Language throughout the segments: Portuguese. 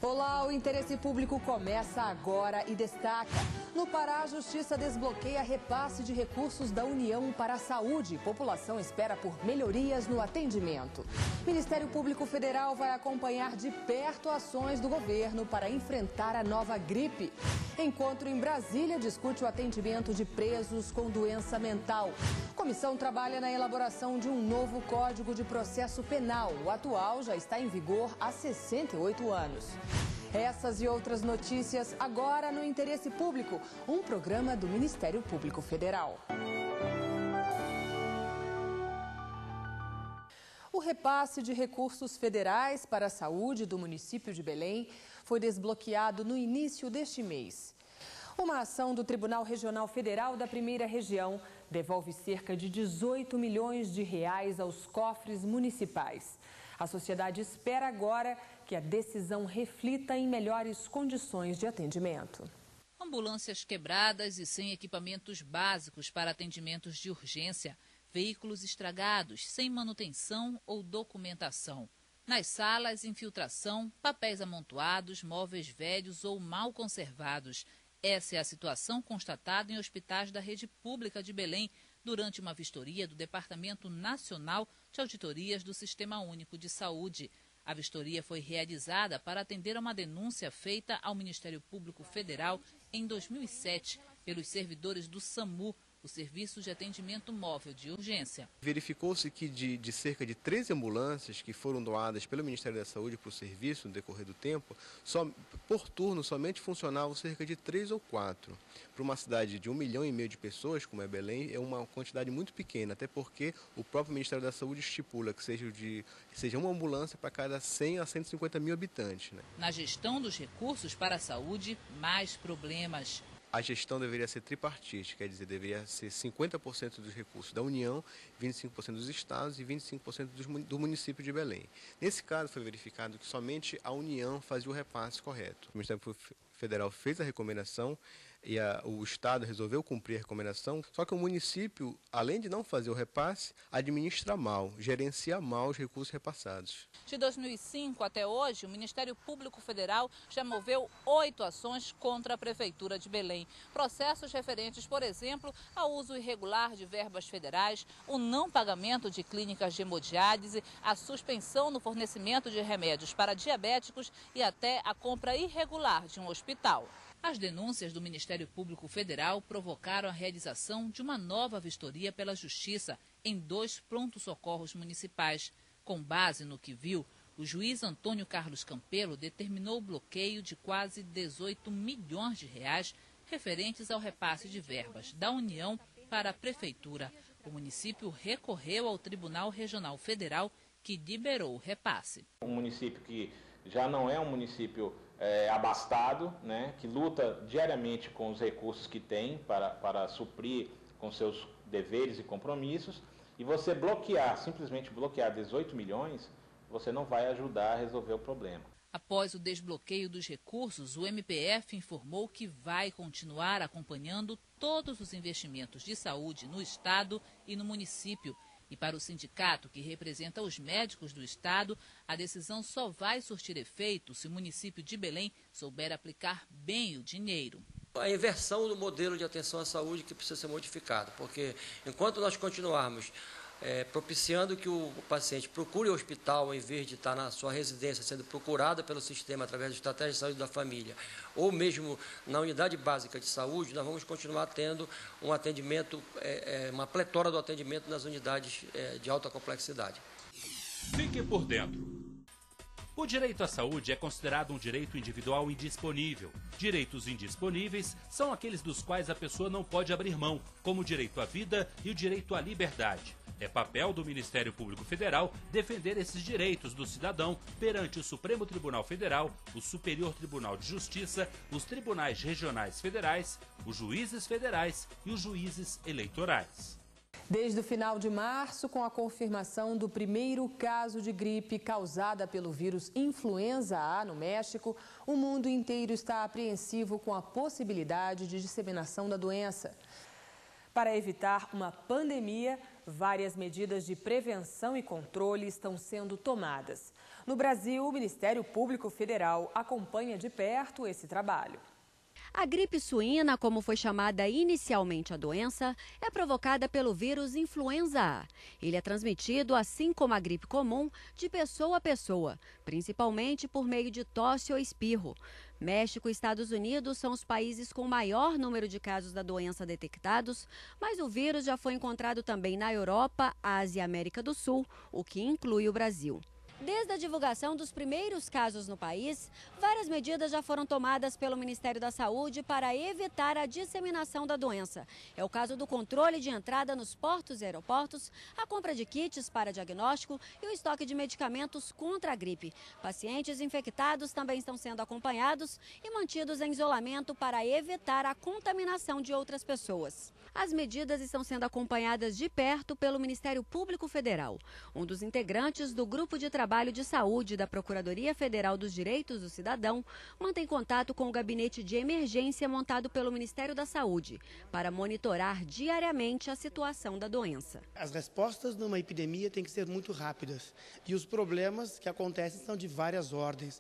Olá, o Interesse Público começa agora e destaca. No Pará, a Justiça desbloqueia repasse de recursos da União para a saúde. População espera por melhorias no atendimento. Ministério Público Federal vai acompanhar de perto ações do governo para enfrentar a nova gripe. Encontro em Brasília discute o atendimento de presos com doença mental. Comissão trabalha na elaboração de um novo Código de Processo Penal. O atual já está em vigor há 68 anos. Essas e outras notícias agora no Interesse Público, um programa do Ministério Público Federal. O repasse de recursos federais para a saúde do município de Belém foi desbloqueado no início deste mês. Uma ação do Tribunal Regional Federal da Primeira Região devolve cerca de 18 milhões de reais aos cofres municipais. A sociedade espera agora que a decisão reflita em melhores condições de atendimento. Ambulâncias quebradas e sem equipamentos básicos para atendimentos de urgência, veículos estragados, sem manutenção ou documentação. Nas salas, infiltração, papéis amontoados, móveis velhos ou mal conservados. Essa é a situação constatada em hospitais da rede pública de Belém durante uma vistoria do Departamento Nacional de Auditorias do Sistema Único de Saúde. A vistoria foi realizada para atender a uma denúncia feita ao Ministério Público Federal em 2007 pelos servidores do SAMU, o Serviço de Atendimento Móvel de Urgência. Verificou-se que de cerca de 13 ambulâncias que foram doadas pelo Ministério da Saúde para o serviço no decorrer do tempo, por turno somente funcionavam cerca de 3 ou 4. Para uma cidade de 1,5 milhão de pessoas, como é Belém, é uma quantidade muito pequena, até porque o próprio Ministério da Saúde estipula que seja uma ambulância para cada 100 a 150 mil habitantes. Na gestão dos recursos para a saúde, mais problemas. A gestão deveria ser tripartite, quer dizer, deveria ser 50% dos recursos da União, 25% dos estados e 25% do município de Belém. Nesse caso, foi verificado que somente a União fazia o repasse correto. O Ministério Federal fez a recomendação e o Estado resolveu cumprir a recomendação, só que o município, além de não fazer o repasse, administra mal, gerencia mal os recursos repassados. De 2005 até hoje, o Ministério Público Federal já moveu 8 ações contra a Prefeitura de Belém. Processos referentes, por exemplo, ao uso irregular de verbas federais, o não pagamento de clínicas de hemodiálise, a suspensão no fornecimento de remédios para diabéticos e até a compra irregular de um hospital. As denúncias do Ministério Público Federal provocaram a realização de uma nova vistoria pela Justiça em 2 prontos-socorros municipais. Com base no que viu, o juiz Antônio Carlos Campelo determinou o bloqueio de quase 18 milhões de reais referentes ao repasse de verbas da União para a Prefeitura. O município recorreu ao Tribunal Regional Federal, que liberou o repasse. Um município que já não é um município abastado, né, que luta diariamente com os recursos que tem para suprir com seus deveres e compromissos, e você simplesmente bloquear 18 milhões, você não vai ajudar a resolver o problema. Após o desbloqueio dos recursos, o MPF informou que vai continuar acompanhando todos os investimentos de saúde no estado e no município. E para o sindicato, que representa os médicos do estado, a decisão só vai surtir efeito se o município de Belém souber aplicar bem o dinheiro. A inversão do modelo de atenção à saúde que precisa ser modificado, porque enquanto nós continuarmos propiciando que o paciente procure o hospital, em vez de estar na sua residência, sendo procurada pelo sistema através da estratégia de saúde da família, ou mesmo na unidade básica de saúde, nós vamos continuar tendo um atendimento, uma pletora do atendimento nas unidades de alta complexidade. Fique por dentro. O direito à saúde é considerado um direito individual indisponível. Direitos indisponíveis são aqueles dos quais a pessoa não pode abrir mão, como o direito à vida e o direito à liberdade. É papel do Ministério Público Federal defender esses direitos do cidadão perante o Supremo Tribunal Federal, o Superior Tribunal de Justiça, os tribunais regionais federais, os juízes federais e os juízes eleitorais. Desde o final de março, com a confirmação do primeiro caso de gripe causada pelo vírus influenza A no México, o mundo inteiro está apreensivo com a possibilidade de disseminação da doença. Para evitar uma pandemia, várias medidas de prevenção e controle estão sendo tomadas. No Brasil, o Ministério Público Federal acompanha de perto esse trabalho. A gripe suína, como foi chamada inicialmente a doença, é provocada pelo vírus influenza A. Ele é transmitido, assim como a gripe comum, de pessoa a pessoa, principalmente por meio de tosse ou espirro. México e Estados Unidos são os países com maior número de casos da doença detectados, mas o vírus já foi encontrado também na Europa, Ásia e América do Sul, o que inclui o Brasil. Desde a divulgação dos primeiros casos no país, várias medidas já foram tomadas pelo Ministério da Saúde para evitar a disseminação da doença. É o caso do controle de entrada nos portos e aeroportos, a compra de kits para diagnóstico e o estoque de medicamentos contra a gripe. Pacientes infectados também estão sendo acompanhados e mantidos em isolamento para evitar a contaminação de outras pessoas. As medidas estão sendo acompanhadas de perto pelo Ministério Público Federal. Um dos integrantes do Grupo de Trabalho de Saúde da Procuradoria Federal dos Direitos do Cidadão mantém contato com o gabinete de emergência montado pelo Ministério da Saúde para monitorar diariamente a situação da doença. As respostas numa epidemia têm que ser muito rápidas e os problemas que acontecem são de várias ordens.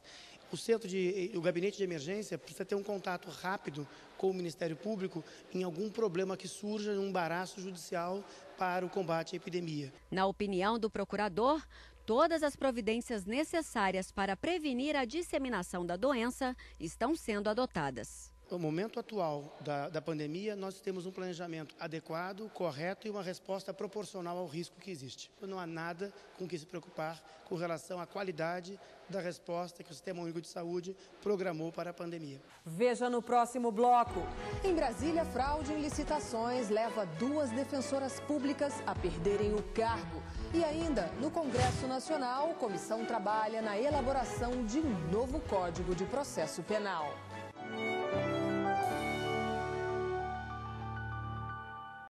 O gabinete de emergência precisa ter um contato rápido com o Ministério Público em algum problema que surja em um embaraço judicial para o combate à epidemia. Na opinião do procurador, todas as providências necessárias para prevenir a disseminação da doença estão sendo adotadas. No momento atual da pandemia, nós temos um planejamento adequado, correto e uma resposta proporcional ao risco que existe. Não há nada com que se preocupar com relação à qualidade da resposta que o Sistema Único de Saúde programou para a pandemia. Veja no próximo bloco. Em Brasília, fraude em licitações leva 2 defensoras públicas a perderem o cargo. E ainda, no Congresso Nacional, a comissão trabalha na elaboração de um novo Código de Processo Penal.